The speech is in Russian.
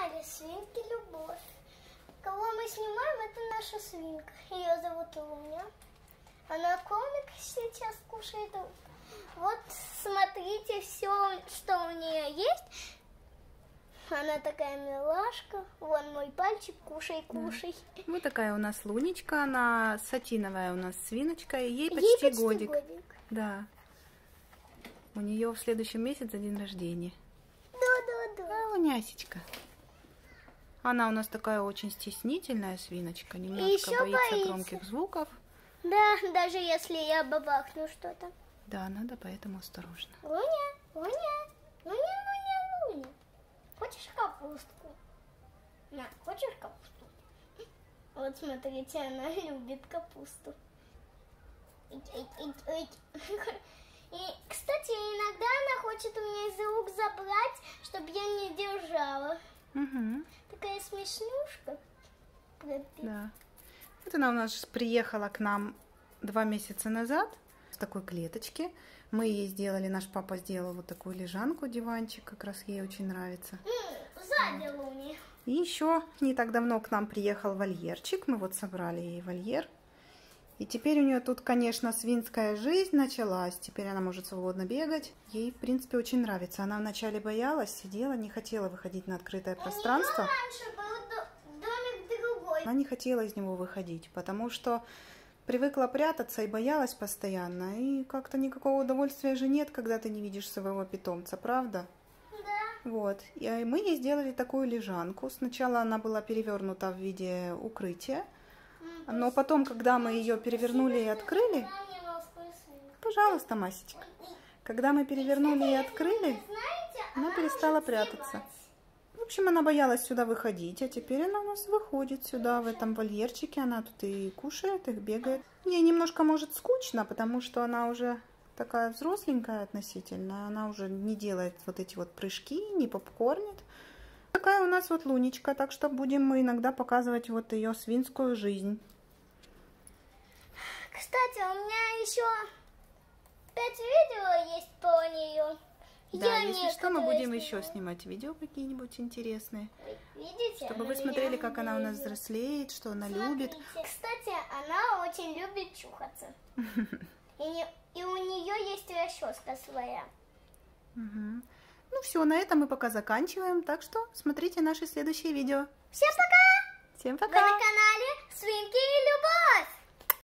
канале Свинки Любовь. Кого мы снимаем, это наша свинка. Ее зовут Луня. Она комик сейчас кушает. Вот смотрите все, что у нее есть. Она такая милашка. Вон мой пальчик, кушай, кушай. Да. Вот такая у нас Лунечка. Она сатиновая у нас свиночка. И ей почти годик. Да. У нее в следующем месяце день рождения. Да. А, Лунясечка. Она у нас такая очень стеснительная свиночка. Немножко боится громких звуков. Да, даже если я бабахну что-то. Да, надо поэтому осторожно. Луня. Хочешь капустку? На, хочешь капусту? Вот смотрите, она любит капусту. И, кстати, иногда она хочет у меня из рук забрать, чтобы я не держала. Угу. Такая смешнюшка. Да. Вот она у нас приехала к нам 2 месяца назад в такой клеточке. Мы ей сделали, наш папа сделал вот такую лежанку, диванчик, как раз ей очень нравится. Сзади Луни. И еще не так давно к нам приехал вольерчик. Мы вот собрали ей вольер. И теперь у нее тут, конечно, свинская жизнь началась. Теперь она может свободно бегать. Ей, в принципе, очень нравится. Она вначале боялась, сидела, не хотела выходить на открытое пространство. У нее раньше был домик другой. Она не хотела из него выходить, потому что привыкла прятаться и боялась постоянно. И как-то никакого удовольствия же нет, когда ты не видишь своего питомца, правда? Да. Вот. И мы ей сделали такую лежанку. Сначала она была перевернута в виде укрытия. Но потом, когда мы ее перевернули и открыли... Пожалуйста, Масечка. Когда мы перевернули и открыли, она перестала прятаться. В общем, она боялась сюда выходить, а теперь она у нас выходит сюда, в этом вольерчике. Она тут и кушает, и бегает. Ей немножко, может, скучно, потому что она уже такая взросленькая относительно. Она уже не делает вот эти вот прыжки, не попкорнит. Такая у нас вот Лунечка, так что будем мы иногда показывать вот ее свинскую жизнь. Кстати, у меня еще 5 видео есть про нее. Да, если что, мы будем еще снимать видео какие-нибудь интересные. Видите? Чтобы вы смотрели, как она у нас взрослеет, что она любит. Кстати, она очень любит чухаться. И у нее есть расческа своя. Ну все, на этом мы пока заканчиваем. Так что смотрите наши следующие видео. Всем пока! Всем пока! Вы на канале Свинки Любовь!